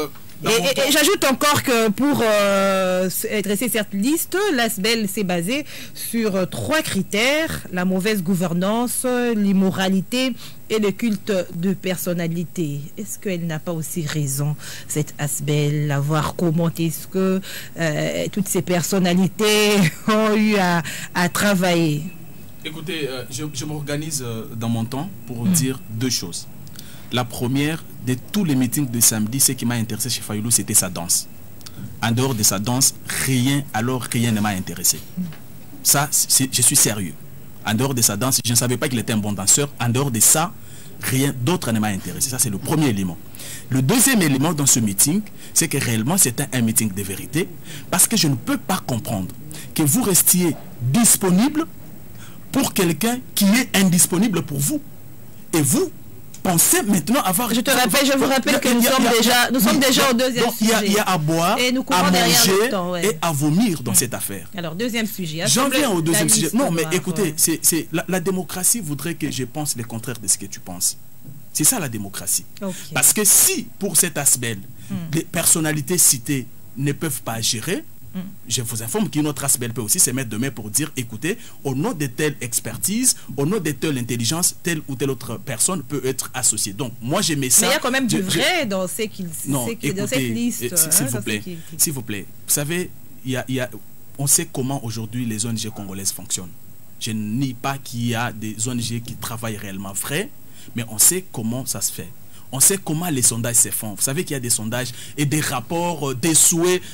Et j'ajoute encore que pour dresser cette liste, l'ASBEL s'est basé sur 3 critères: la mauvaise gouvernance, l'immoralité et le culte de personnalité. Est-ce qu'elle n'a pas aussi raison, cette ASBEL, à voir comment est-ce que toutes ces personnalités ont eu à travailler? Écoutez, je m'organise dans mon temps pour dire 2 choses. La première, de tous les meetings de samedi, ce qui m'a intéressé chez Fayulu, c'était sa danse. En dehors de sa danse, rien ne m'a intéressé. Ça, je suis sérieux. En dehors de sa danse, je ne savais pas qu'il était un bon danseur. En dehors de ça, rien d'autre ne m'a intéressé. Ça, c'est le premier élément. Le deuxième élément dans ce meeting, c'est que réellement, c'était un meeting de vérité. Parce que je ne peux pas comprendre que vous restiez disponible pour quelqu'un qui est indisponible pour vous. Et vous pensez maintenant avoir... Je vous rappelle que nous sommes déjà au deuxième sujet. Il y a à boire, et nous à manger temps, et à vomir dans cette affaire. Alors, deuxième sujet. J'en viens au deuxième sujet. Non, mais écoutez, la démocratie voudrait que je pense le contraire de ce que tu penses. C'est ça la démocratie. Okay. Parce que si, pour cet aspect, les personnalités citées ne peuvent pas gérer, je vous informe qu'une autre aspect peut aussi se mettre de main pour dire, écoutez, au nom de telle expertise, au nom de telle intelligence, telle ou telle autre personne peut être associée. Donc, moi, j'aimais ça. Mais il y a quand même du vrai dans cette liste. S'il vous plaît. Vous savez, on sait comment aujourd'hui les ONG congolaises fonctionnent. Je ne nie pas qu'il y a des ONG qui travaillent réellement vrai, mais on sait comment ça se fait. On sait comment les sondages se font. Vous savez qu'il y a des sondages et des rapports, des souhaits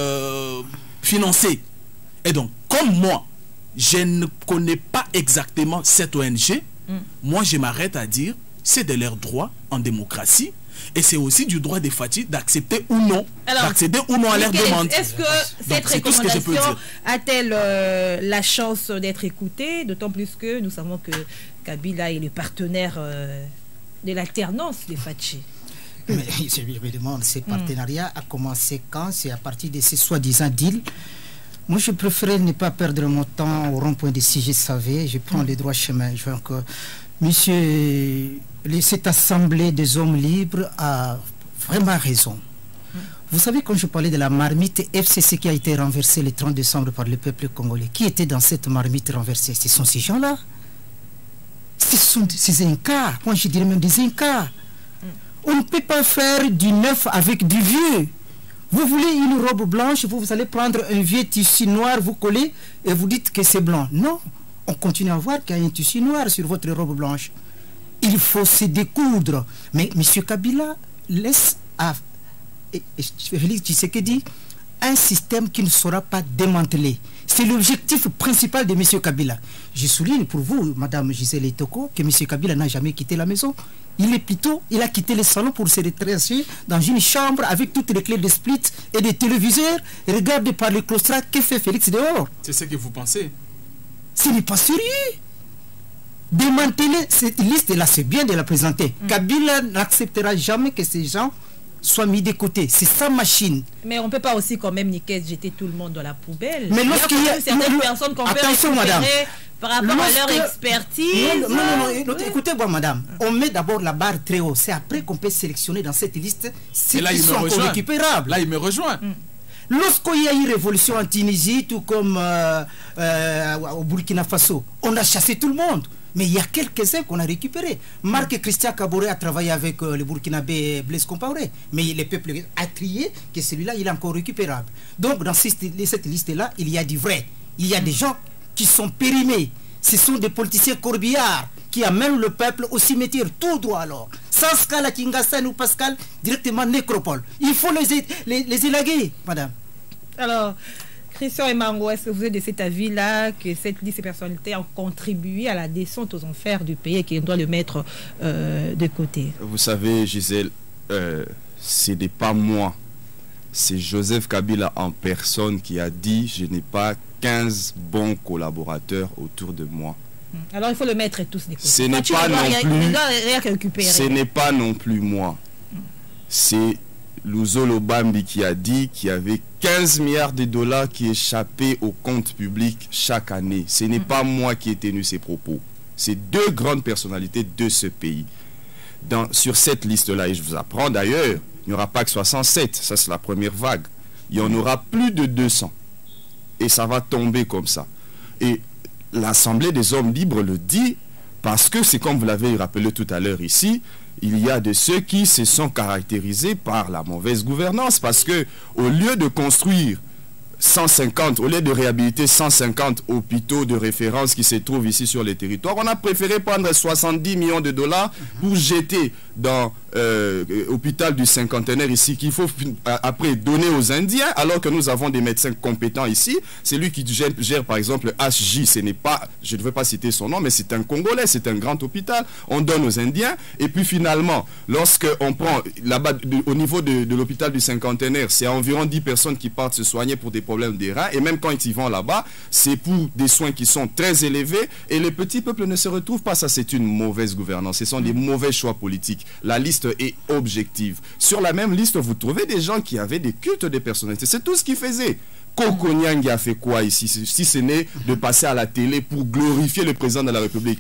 financés. Et donc, comme moi, je ne connais pas exactement cette ONG, moi je m'arrête à dire, c'est de leur droit en démocratie. Et c'est aussi du droit des Fati d'accepter ou non, d'accéder ou non à leur demande. Est-ce que cette recommandation a-t-elle la chance d'être écoutée? D'autant plus que nous savons que Kabila est le partenaire de l'alternance des Fati. Mais je me demande, ces partenariats a commencé quand? C'est à partir de ces soi-disant deals. Moi, je préférais ne pas perdre mon temps au rond-point de si je savais. Je prends les droits chemins. Monsieur, cette assemblée des hommes libres a vraiment raison. Vous savez, quand je parlais de la marmite FCC qui a été renversée le 30 décembre par le peuple congolais, qui était dans cette marmite renversée? Ce sont ces gens-là. Ce sont ces Incas. Moi, je dirais même des Incas. On ne peut pas faire du neuf avec du vieux. Vous voulez une robe blanche, vous allez prendre un vieux tissu noir, vous collez et vous dites que c'est blanc. Non, on continue à voir qu'il y a un tissu noir sur votre robe blanche. Il faut se découdre. Mais M. Kabila laisse à Félix Tshisekedi un système qui ne sera pas démantelé. C'est l'objectif principal de M. Kabila. Je souligne pour vous, Madame Gisèle Etoko, que M. Kabila n'a jamais quitté la maison. Il a quitté le salon pour se retracer dans une chambre avec toutes les clés de split et des téléviseurs. Regardez par le claustral, que fait Félix dehors? C'est ce que vous pensez? Ce n'est pas sérieux. Démanteler cette liste-là, c'est bien de la présenter. Kabila n'acceptera jamais que ces gens soient mis de côté. C'est sa machine. Mais on ne peut pas aussi quand même jeter tout le monde dans la poubelle. Mais lorsqu'il y a certaines personnes qu'on peut récupérer par rapport à leur expertise. Non, écoutez-moi, madame. On met d'abord la barre très haut. C'est après qu'on peut sélectionner dans cette liste ceux qui sont encore récupérables. Là, il me rejoint. Lorsqu'il y a eu révolution en Tunisie, tout comme au Burkina Faso, on a chassé tout le monde. Mais il y a quelques-uns qu'on a récupérés. Marc Christian Kaboré a travaillé avec le Burkinabé Blaise Compaoré. Mais le peuple a trié que celui-là, il est encore récupérable. Donc, dans cette liste-là, il y a du vrai. Il y a des gens qui sont périmés. Ce sont des politiciens corbillards qui amènent le peuple au cimetière tout droit alors. Sans Scala, Kingassan ou Pascal, directement nécropole. Il faut les élaguer, madame. Alors... Christian Emango, est-ce que vous êtes de cet avis-là que cette liste de personnalités a contribué à la descente aux enfers du pays et qu'on doit le mettre de côté? Vous savez, Gisèle, ce n'est pas moi. C'est Joseph Kabila en personne qui a dit « Je n'ai pas 15 bons collaborateurs autour de moi ». Alors il faut le mettre tous de côté. Ce n'est pas non plus moi. C'est Luzolo Bambi qui a dit qu'il y avait 15 milliards de dollars qui échappaient au compte public chaque année. Ce n'est pas moi qui ai tenu ces propos. C'est deux grandes personnalités de ce pays. Sur cette liste-là, et je vous apprends d'ailleurs Il n'y aura pas que 67, ça c'est la première vague. Il y en aura plus de 200. Et ça va tomber comme ça. Et l'Assemblée des hommes libres le dit parce que c'est comme vous l'avez rappelé tout à l'heure ici, il y a de ceux qui se sont caractérisés par la mauvaise gouvernance parce que au lieu de construire 150, au lieu de réhabiliter 150 hôpitaux de référence qui se trouvent ici sur les territoires, on a préféré prendre 70 millions de dollars pour jeter dans l'hôpital du cinquantenaire ici, qu'il faut après donner aux Indiens, alors que nous avons des médecins compétents ici. C'est lui qui gère par exemple HJ, ce n'est pas, je ne veux pas citer son nom, mais c'est un Congolais, c'est un grand hôpital, on donne aux Indiens, et puis finalement, lorsque on prend là-bas, au niveau de l'hôpital du cinquantenaire, c'est environ 10 personnes qui partent se soigner pour des problèmes des reins, et même quand ils vont là-bas, c'est pour des soins qui sont très élevés, et les petits peuples ne se retrouvent pas. Ça, c'est une mauvaise gouvernance, ce sont des mauvais choix politiques. La liste est objective. Sur la même liste, vous trouvez des gens qui avaient des cultes de personnalité. C'est tout ce qu'ils faisaient. Koko Nyangi a fait quoi ici, si ce n'est de passer à la télé pour glorifier le président de la République?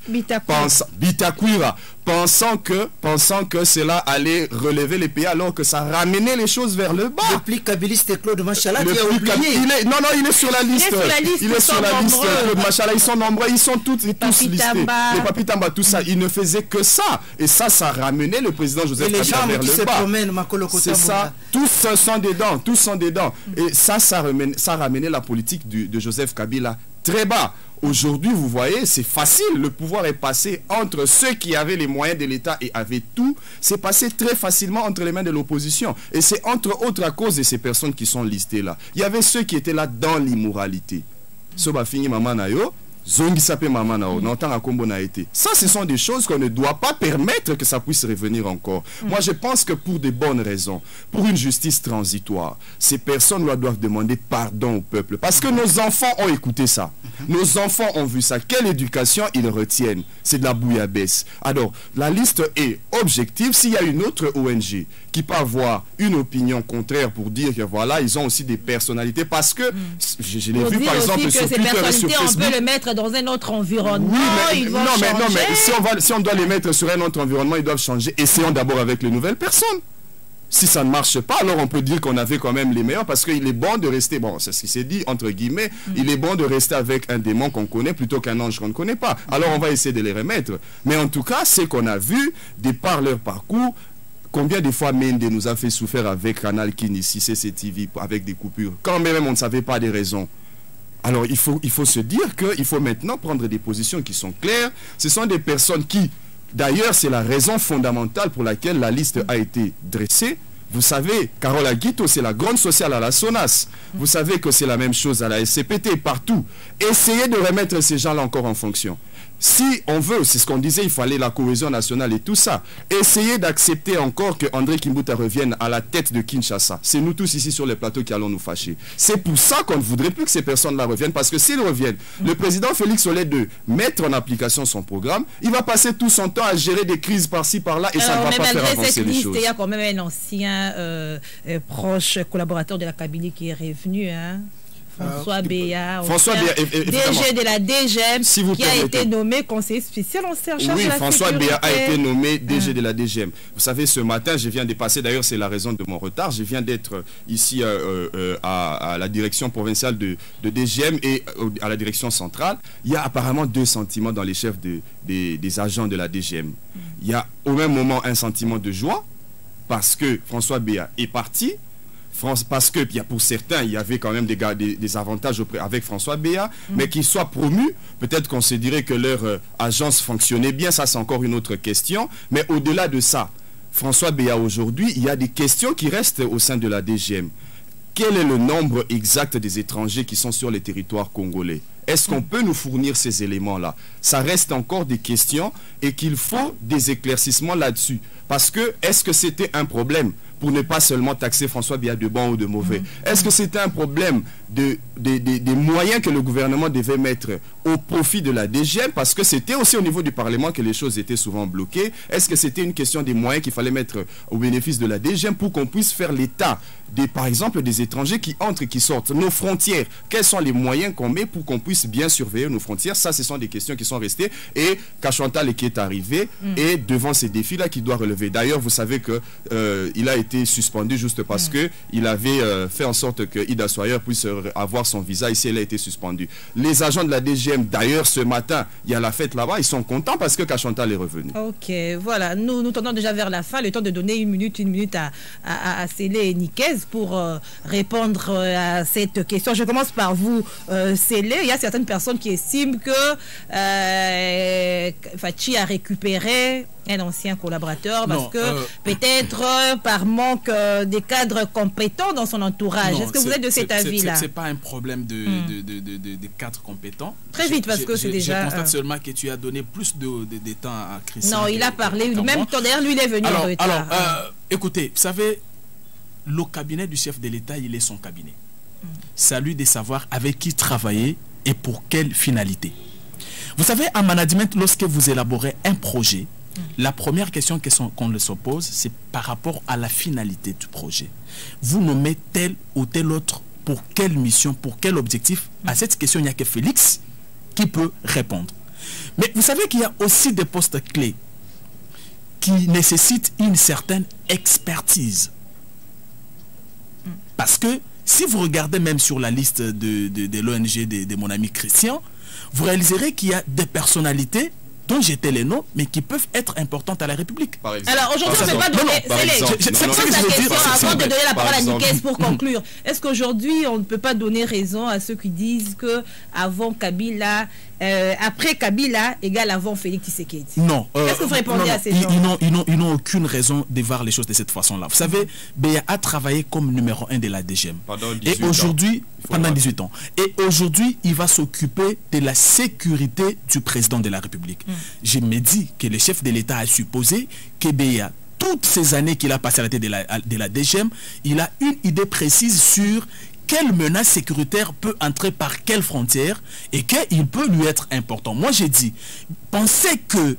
Bitakwira, pensant que cela allait relever les pays alors que ça ramenait les choses vers le bas. Le plus kabiliste Claude Machala qui a oublié. Non, il est sur la liste. Il est sur la liste, Claude Machala. Ils sont nombreux, ils sont tous listés. Les Papitamba, tout ça, ils ne faisaient que ça. Et ça ramenait le président Joseph Kabila vers le bas. C'est ça. Tous sont dedans. Et ça ramenait la politique de Joseph Kabila très bas. Aujourd'hui, vous voyez, c'est facile. Le pouvoir est passé entre ceux qui avaient les moyens de l'État et avaient tout. C'est passé très facilement entre les mains de l'opposition. Et c'est entre autres à cause de ces personnes qui sont listées là. Il y avait ceux qui étaient là dans l'immoralité. Soba fini maman nayo. Zongi sapé maman nao, n'entend à combo na été. Ça, ce sont des choses qu'on ne doit pas permettre que ça puisse revenir encore. Moi, je pense que pour des bonnes raisons, pour une justice transitoire, ces personnes doivent demander pardon au peuple. Parce que nos enfants ont écouté ça. Nos enfants ont vu ça. Quelle éducation ils retiennent? C'est de la bouillabaisse. Alors, la liste est objective. S'il y a une autre ONG qui peut avoir une opinion contraire pour dire que voilà, ils ont aussi des personnalités. Parce que, je l'ai vu par exemple sur Twitter et sur Facebook. On peut le mettre dans un autre environnement. Oui, mais si on doit les mettre sur un autre environnement, ils doivent changer. Essayons d'abord avec les nouvelles personnes. Si ça ne marche pas, alors on peut dire qu'on avait quand même les meilleurs, parce qu'il est bon de rester, bon, c'est ce qui s'est dit, entre guillemets, il est bon de rester avec un démon qu'on connaît plutôt qu'un ange qu'on ne connaît pas. Alors on va essayer de les remettre. Mais en tout cas, c'est qu'on a vu, de par leur parcours, combien de fois Mende nous a fait souffrir avec Canal Kin ici, CCTV, avec des coupures, quand même on ne savait pas des raisons. Alors il faut se dire qu'il faut maintenant prendre des positions qui sont claires. Ce sont des personnes qui, d'ailleurs, c'est la raison fondamentale pour laquelle la liste a été dressée. Vous savez, Carole Aguito, c'est la grande sociale à la SONAS. Vous savez que c'est la même chose à la SCPT, partout. Essayez de remettre ces gens-là encore en fonction. Si on veut, c'est ce qu'on disait, il fallait la cohésion nationale et tout ça. Essayez d'accepter encore que André Kimbuta revienne à la tête de Kinshasa. C'est nous tous ici sur les plateaux qui allons nous fâcher. C'est pour ça qu'on ne voudrait plus que ces personnes-là reviennent, parce que s'ils reviennent, le président Félix, au lieu de mettre en application son programme, il va passer tout son temps à gérer des crises par-ci, par-là, et ça ne va pas faire avancer les choses. Il y a quand même un ancien proche collaborateur de la Kabylie qui est revenu, hein. François Béa, DG de la DGM, si qui a été nommé conseiller spécial en charge de la sécurité. Oui, François Béa a été nommé DG de la DGM. Vous savez, ce matin, je viens de passer, d'ailleurs c'est la raison de mon retard, je viens d'être ici à la direction provinciale de DGM et à la direction centrale. Il y a apparemment deux sentiments dans les chefs des agents de la DGM. Il y a au même moment un sentiment de joie, parce que François Béa est parti, parce que pour certains, il y avait quand même des avantages avec François Béa, mais qu'il soit promu, peut-être qu'on se dirait que leur agence fonctionnait bien, ça c'est encore une autre question, mais au-delà de ça, François Béa aujourd'hui, il y a des questions qui restent au sein de la DGM. Quel est le nombre exact des étrangers qui sont sur les territoires congolais? Est-ce qu'on peut nous fournir ces éléments-là? Ça reste encore des questions et qu'il faut des éclaircissements là-dessus. Parce que, est-ce que c'était un problème pour ne pas seulement taxer François Béa de bon ou de mauvais? Est-ce que c'était un problème des moyens que le gouvernement devait mettre au profit de la DGM? Parce que c'était aussi au niveau du Parlement que les choses étaient souvent bloquées. Est-ce que c'était une question des moyens qu'il fallait mettre au bénéfice de la DGM pour qu'on puisse faire l'état, par exemple, des étrangers qui entrent et qui sortent? Nos frontières, quels sont les moyens qu'on met pour qu'on puisse bien surveiller nos frontières? Ça, ce sont des questions qui sont restées. Et Kachwantal qui est arrivé et devant ces défis-là qui doit relever relever. D'ailleurs, vous savez que il a été suspendu juste parce que il avait fait en sorte que Ida Sawyer puisse avoir son visa. Ici, elle a été suspendue. Les agents de la DGM, d'ailleurs, ce matin, il y a la fête là-bas. Ils sont contents parce que Kachantal est revenu. Ok, voilà. Nous tendons déjà vers la fin. Le temps de donner une minute à Célé et Nicaise pour répondre à cette question. Je commence par vous, Célé. Il y a certaines personnes qui estiment que Fachi a récupéré un ancien collaborateur parce que peut-être par manque des cadres compétents dans son entourage. Est-ce que vous êtes de cet avis-là? C'est pas un problème de cadres compétents. Très vite, parce que c'est déjà... Je constate seulement que tu as donné plus de temps à Christian. Non, il a parlé, même temps d'ailleurs, lui, il est venu en retard. Alors, écoutez, vous savez, le cabinet du chef de l'État, il est son cabinet. C'est à lui de savoir avec qui travailler et pour quelle finalité. Vous savez, en management, lorsque vous élaborez un projet, la première question qu'on se pose, c'est par rapport à la finalité du projet. Vous nommez tel ou tel autre pour quelle mission, pour quel objectif? À cette question, il n'y a que Félix qui peut répondre. Mais vous savez qu'il y a aussi des postes clés qui nécessitent une certaine expertise. Parce que si vous regardez même sur la liste de l'ONG de mon ami Christian, vous réaliserez qu'il y a des personnalités dont j'étais les noms, mais qui peuvent être importantes à la République. Alors aujourd'hui, on ne peut pas donner... C'est pour ça que je dire, avant de donner la parole à Nicaise pour conclure. Est-ce qu'aujourd'hui, on ne peut pas donner raison à ceux qui disent que avant Kabila, après Kabila, égale avant Félix Tshisekedi? Non. Qu'est-ce que vous répondez à ces gens? Ils n'ont aucune raison de voir les choses de cette façon-là. Vous savez, Béa a travaillé comme numéro 1 de la DGM. Et aujourd'hui, pendant 18 ans. Et aujourd'hui, il va s'occuper de la sécurité du président de la République. Je me dis que le chef de l'État a supposé que Béa, toutes ces années qu'il a passé à la tête de la DGM, il a une idée précise sur quelle menace sécuritaire peut entrer par quelle frontière et qu'il peut lui être important. Moi, j'ai dit, pensez que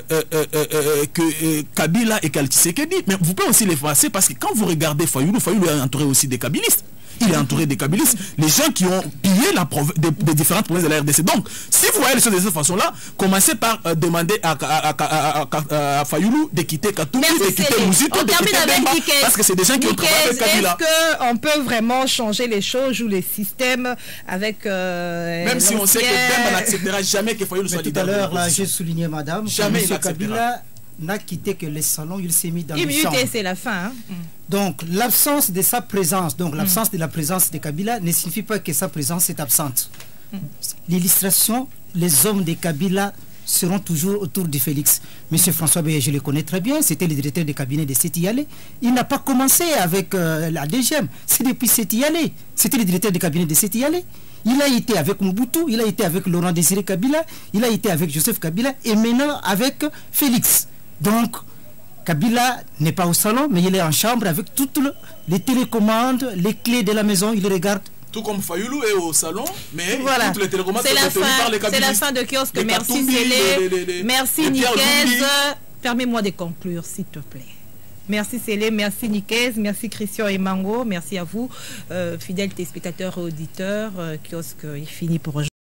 Kabila et Tshisekedi, mais vous pouvez aussi les effacer parce que quand vous regardez Fayoulou est entouré aussi des kabylistes. Il est entouré des kabylistes, les gens qui ont pillé des différentes provinces de la RDC. Donc, si vous voyez les choses de cette façon-là, commencez par demander à Fayoulou de quitter Katoumi, de quitter Mouzito, de quitter Bemba, parce que c'est des gens qui ont travaillé avec Kabila. Est-ce qu'on peut vraiment changer les choses ou les systèmes avec même si on sait que Bemba n'acceptera jamais que Fayoulou soit leader. Tout à l'heure, là, j'ai souligné, madame, jamais que M. Kabila n'a quitté que les salons, il s'est mis dans les chambres. C'est la fin. Hein. Donc, l'absence de sa présence, donc l'absence de la présence de Kabila ne signifie pas que sa présence est absente. L'illustration, les hommes de Kabila seront toujours autour de Félix. Monsieur François Béa, je le connais très bien, c'était le directeur de cabinet de Séti Yalé. Il n'a pas commencé avec la DGM, c'est depuis Séti Yalé. C'était le directeur de cabinet de Séti Yalé. Il a été avec Mobutu, il a été avec Laurent Désiré Kabila, il a été avec Joseph Kabila et maintenant avec Félix. Donc, Kabila n'est pas au salon, mais il est en chambre avec toutes les télécommandes, les clés de la maison, il regarde. Tout comme Fayoulou est au salon, mais voilà. toutes les télécommandes sont tenues par les kabylistes. C'est la fin de kiosque. Merci Célé, merci Nicaise. Permets-moi de conclure, s'il te plaît. Merci Célé, merci Nicaise, merci Christian et Mango, merci à vous, fidèles téléspectateurs et auditeurs. Kiosque est fini pour aujourd'hui.